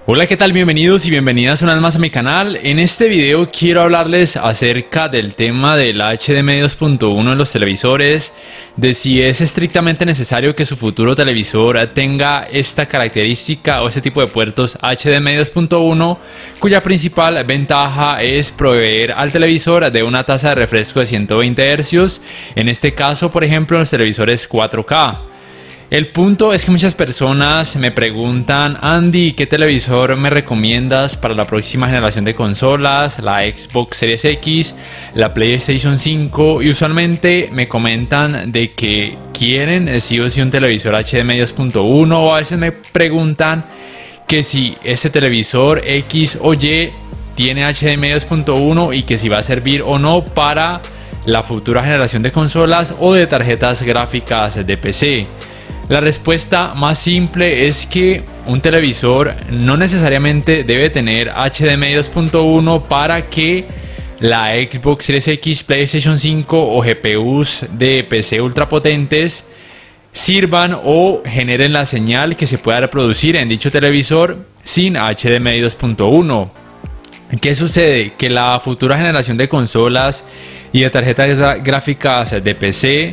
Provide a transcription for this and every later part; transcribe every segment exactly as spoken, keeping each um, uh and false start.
Hola, ¿qué tal? Bienvenidos y bienvenidas una vez más a mi canal. En este video quiero hablarles acerca del tema del H D M I dos punto uno en los televisores, de si es estrictamente necesario que su futuro televisor tenga esta característica o este tipo de puertos H D M I dos punto uno, cuya principal ventaja es proveer al televisor de una tasa de refresco de ciento veinte hercios, en este caso por ejemplo en los televisores cuatro K. El punto es que muchas personas me preguntan: Andy, ¿qué televisor me recomiendas para la próxima generación de consolas? La Xbox Series X, la PlayStation cinco, y usualmente me comentan de que quieren sí o sí un televisor H D M I dos punto uno, o a veces me preguntan que si este televisor X o Y tiene H D M I dos punto uno y que si va a servir o no para la futura generación de consolas o de tarjetas gráficas de P C. La respuesta más simple es que un televisor no necesariamente debe tener H D M I dos punto uno para que la Xbox Series X, PlayStation cinco o G P Us de P C ultrapotentes sirvan o generen la señal que se pueda reproducir en dicho televisor sin H D M I dos punto uno. ¿Qué sucede? Que la futura generación de consolas y de tarjetas gráficas de P C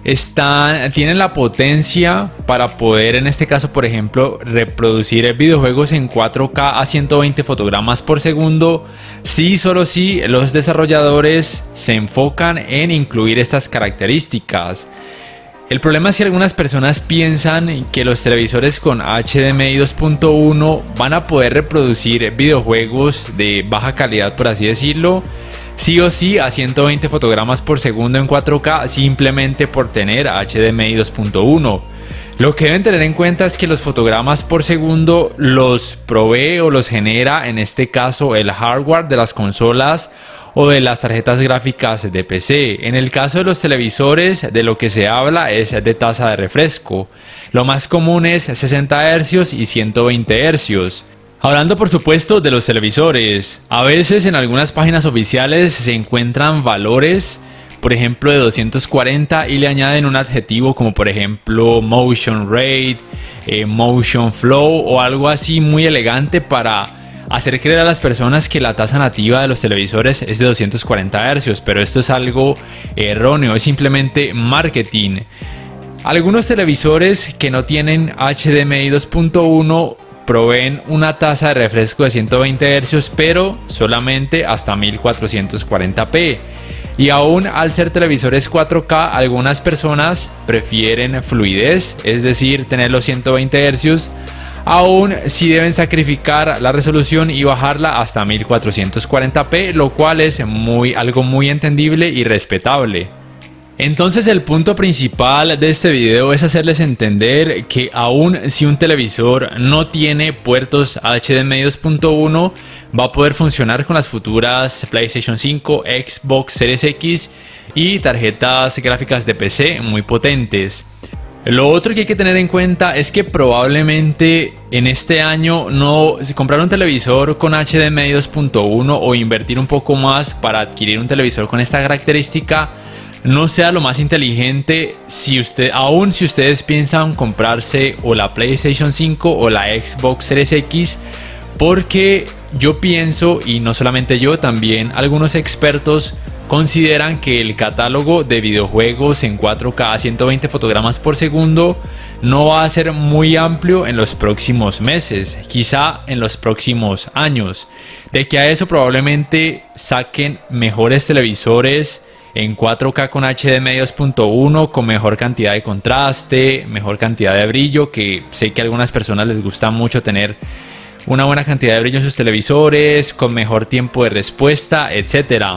Están, tienen la potencia para poder, en este caso por ejemplo, reproducir videojuegos en cuatro K a ciento veinte fotogramas por segundo, si solo si los desarrolladores se enfocan en incluir estas características. El problema es que algunas personas piensan que los televisores con H D M I dos punto uno van a poder reproducir videojuegos de baja calidad, por así decirlo, sí o sí a ciento veinte fotogramas por segundo en cuatro K, simplemente por tener H D M I dos punto uno. Lo que deben tener en cuenta es que los fotogramas por segundo los provee o los genera, en este caso, el hardware de las consolas o de las tarjetas gráficas de P C. En el caso de los televisores, de lo que se habla es de tasa de refresco. Lo más común es sesenta hercios y ciento veinte hercios. Hablando por supuesto de los televisores, a veces en algunas páginas oficiales se encuentran valores, por ejemplo de doscientos cuarenta, y le añaden un adjetivo como por ejemplo motion rate, eh, motion flow o algo así muy elegante para hacer creer a las personas que la tasa nativa de los televisores es de doscientos cuarenta hercios, pero esto es algo erróneo, es simplemente marketing. Algunos televisores que no tienen H D M I dos punto uno proveen una tasa de refresco de ciento veinte hercios, pero solamente hasta mil cuatrocientos cuarenta p. Y aún al ser televisores cuatro K, algunas personas prefieren fluidez, es decir, tener los ciento veinte hercios, aún si deben sacrificar la resolución y bajarla hasta mil cuatrocientos cuarenta p, lo cual es muy, algo muy entendible y respetable. Entonces el punto principal de este video es hacerles entender que aun si un televisor no tiene puertos H D M I dos punto uno, va a poder funcionar con las futuras PlayStation cinco, Xbox Series X y tarjetas gráficas de P C muy potentes. Lo otro que hay que tener en cuenta es que probablemente en este año no comprar un televisor con H D M I dos punto uno o invertir un poco más para adquirir un televisor con esta característica no sea lo más inteligente, si usted, aún si ustedes piensan comprarse o la PlayStation cinco o la Xbox Series X, porque yo pienso, y no solamente yo, también algunos expertos consideran que el catálogo de videojuegos en cuatro K a ciento veinte fotogramas por segundo no va a ser muy amplio en los próximos meses, quizá en los próximos años. De que a eso probablemente saquen mejores televisores en cuatro K con H D M I dos punto uno, con mejor cantidad de contraste, mejor cantidad de brillo, que sé que a algunas personas les gusta mucho tener una buena cantidad de brillo en sus televisores, con mejor tiempo de respuesta, etcétera.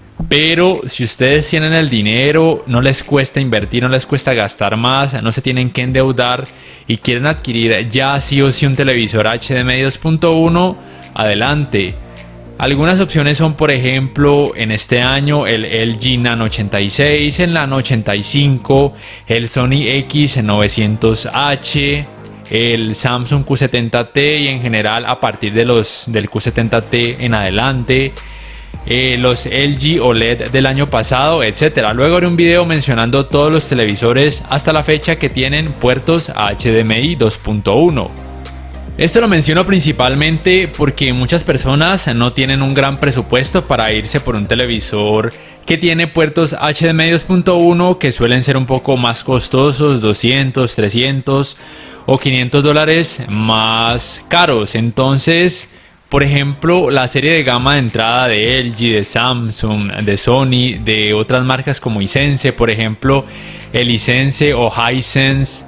Pero si ustedes tienen el dinero, no les cuesta invertir, no les cuesta gastar más, no se tienen que endeudar y quieren adquirir ya sí o sí un televisor H D M I dos punto uno, adelante. Algunas opciones son, por ejemplo, en este año el L G Nano ochenta y seis, el Nano ochenta y cinco, el Sony X novecientos H, el Samsung Q setenta T y en general a partir de los del Q setenta T en adelante, eh, los L G O L E D del año pasado, etcétera. Luego haré un video mencionando todos los televisores hasta la fecha que tienen puertos H D M I dos punto uno. Esto lo menciono principalmente porque muchas personas no tienen un gran presupuesto para irse por un televisor que tiene puertos H D M I dos punto uno que suelen ser un poco más costosos, doscientos, trescientos o quinientos dólares más caros. Entonces, por ejemplo, la serie de gama de entrada de L G, de Samsung, de Sony, de otras marcas como Hisense, por ejemplo, el Hisense o Hisense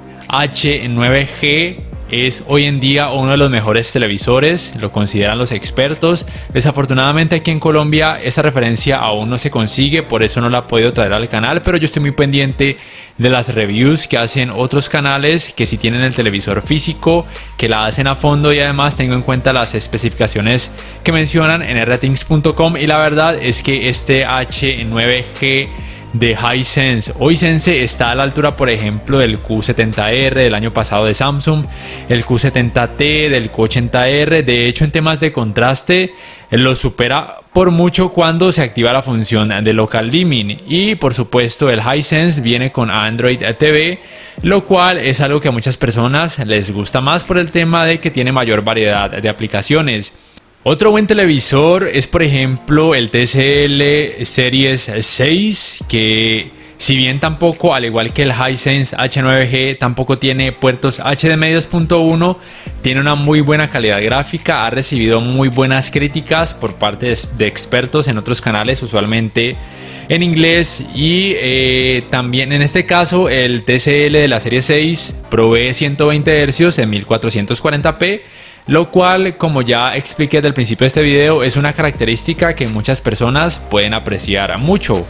H nueve G es hoy en día uno de los mejores televisores, lo consideran los expertos. Desafortunadamente aquí en Colombia esa referencia aún no se consigue, por eso no la he podido traer al canal, pero yo estoy muy pendiente de las reviews que hacen otros canales que sí tienen el televisor físico, que la hacen a fondo, y además tengo en cuenta las especificaciones que mencionan en r things punto com, y la verdad es que este H nueve G de Hisense o Hisense está a la altura, por ejemplo, del Q setenta R del año pasado de Samsung, el Q setenta T, del Q ochenta R. De hecho, en temas de contraste lo supera por mucho cuando se activa la función de local dimming, y por supuesto el Hisense viene con Android T V, lo cual es algo que a muchas personas les gusta más por el tema de que tiene mayor variedad de aplicaciones. Otro buen televisor es, por ejemplo, el T C L Series seis, que si bien tampoco, al igual que el Hisense H nueve G, tampoco tiene puertos H D M I dos punto uno, tiene una muy buena calidad gráfica, ha recibido muy buenas críticas por parte de expertos en otros canales, usualmente en inglés, y eh, también en este caso el T C L de la serie seis provee ciento veinte hercios en mil cuatrocientos cuarenta p, lo cual, como ya expliqué desde el principio de este video, es una característica que muchas personas pueden apreciar mucho.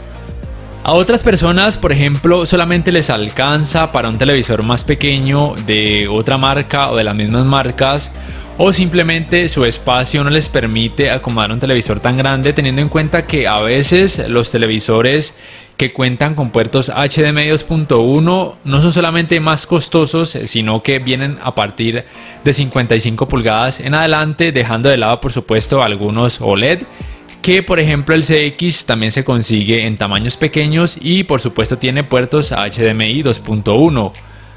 A otras personas, por ejemplo, solamente les alcanza para un televisor más pequeño de otra marca o de las mismas marcas, o simplemente su espacio no les permite acomodar un televisor tan grande, teniendo en cuenta que a veces los televisores que cuentan con puertos H D M I dos punto uno no son solamente más costosos, sino que vienen a partir de cincuenta y cinco pulgadas en adelante, dejando de lado por supuesto algunos O L E D, que por ejemplo el C X también se consigue en tamaños pequeños y por supuesto tiene puertos H D M I dos punto uno.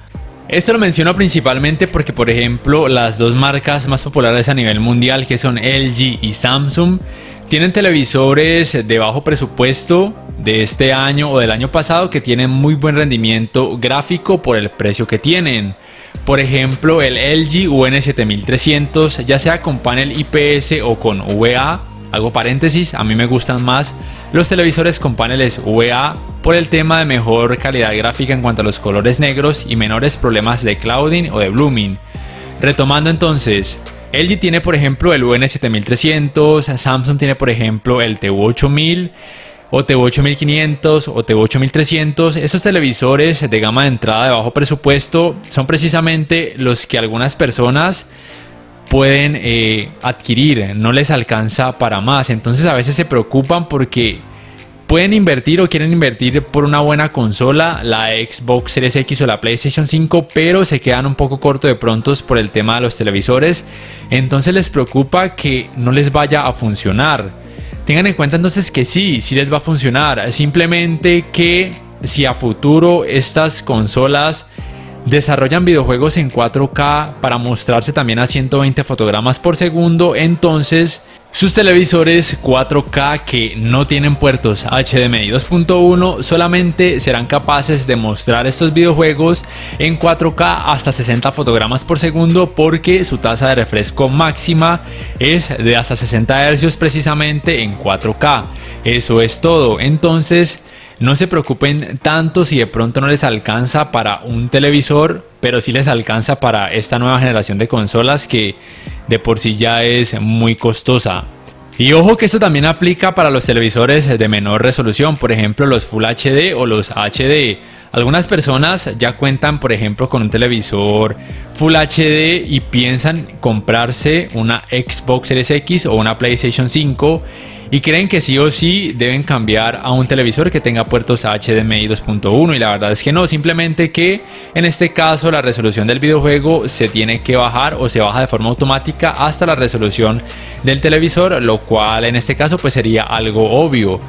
Esto lo menciono principalmente porque, por ejemplo, las dos marcas más populares a nivel mundial, que son L G y Samsung, tienen televisores de bajo presupuesto de este año o del año pasado que tienen muy buen rendimiento gráfico por el precio que tienen. Por ejemplo, el L G U N siete mil trescientos, ya sea con panel I P S o con V A, hago paréntesis, a mí me gustan más los televisores con paneles V A por el tema de mejor calidad gráfica en cuanto a los colores negros y menores problemas de clouding o de blooming. Retomando entonces, L G tiene por ejemplo el U N siete mil trescientos, Samsung tiene por ejemplo el T U ocho mil o T U ocho mil quinientos o T U ocho mil trescientos. Estos televisores de gama de entrada de bajo presupuesto son precisamente los que algunas personas pueden eh, adquirir, no les alcanza para más, entonces a veces se preocupan porque pueden invertir o quieren invertir por una buena consola, la Xbox Series X o la PlayStation cinco, pero se quedan un poco cortos de prontos por el tema de los televisores, entonces les preocupa que no les vaya a funcionar. Tengan en cuenta entonces que sí, sí les va a funcionar, simplemente que si a futuro estas consolas desarrollan videojuegos en cuatro K para mostrarse también a ciento veinte fotogramas por segundo, entonces sus televisores cuatro K que no tienen puertos H D M I dos punto uno solamente serán capaces de mostrar estos videojuegos en cuatro K hasta sesenta fotogramas por segundo, porque su tasa de refresco máxima es de hasta sesenta hercios precisamente en cuatro K. Eso es todo. Entonces no se preocupen tanto si de pronto no les alcanza para un televisor, pero sí les alcanza para esta nueva generación de consolas que de por sí ya es muy costosa. Y ojo que esto también aplica para los televisores de menor resolución, por ejemplo los Full H D o los H D. Algunas personas ya cuentan por ejemplo con un televisor Full H D y piensan comprarse una Xbox Series X o una PlayStation cinco y creen que sí o sí deben cambiar a un televisor que tenga puertos H D M I dos punto uno, y la verdad es que no, simplemente que en este caso la resolución del videojuego se tiene que bajar o se baja de forma automática hasta la resolución del televisor, lo cual en este caso pues sería algo obvio.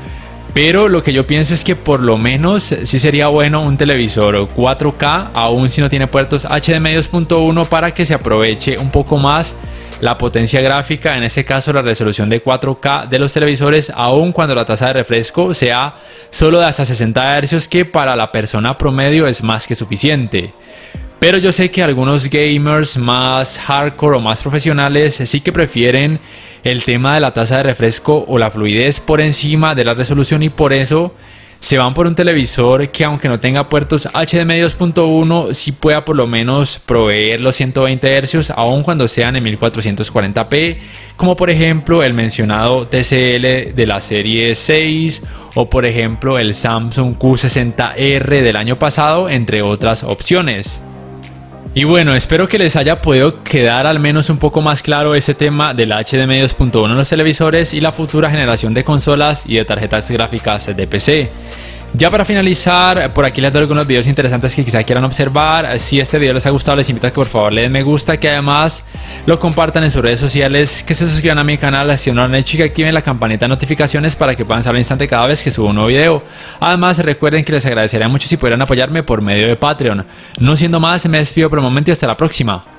Pero lo que yo pienso es que por lo menos sí sería bueno un televisor cuatro K, aún si no tiene puertos H D M I dos punto uno, para que se aproveche un poco más la potencia gráfica, en este caso la resolución de cuatro K de los televisores, aun cuando la tasa de refresco sea solo de hasta sesenta hercios, que para la persona promedio es más que suficiente. Pero yo sé que algunos gamers más hardcore o más profesionales sí que prefieren el tema de la tasa de refresco o la fluidez por encima de la resolución, y por eso se van por un televisor que, aunque no tenga puertos H D M I dos punto uno, sí pueda por lo menos proveer los ciento veinte hercios aun cuando sean en mil cuatrocientos cuarenta p, como por ejemplo el mencionado T C L de la serie seis, o por ejemplo el Samsung Q sesenta R del año pasado, entre otras opciones. Y bueno, espero que les haya podido quedar al menos un poco más claro ese tema del H D M I dos punto uno en los televisores y la futura generación de consolas y de tarjetas gráficas de P C. Ya para finalizar, por aquí les doy algunos videos interesantes que quizá quieran observar. Si este video les ha gustado, les invito a que por favor le den me gusta, que además lo compartan en sus redes sociales, que se suscriban a mi canal si no lo han hecho y que activen la campanita de notificaciones para que puedan saber al instante cada vez que subo un nuevo video. Además, recuerden que les agradecería mucho si pudieran apoyarme por medio de Patreon. No siendo más, me despido por el momento y hasta la próxima.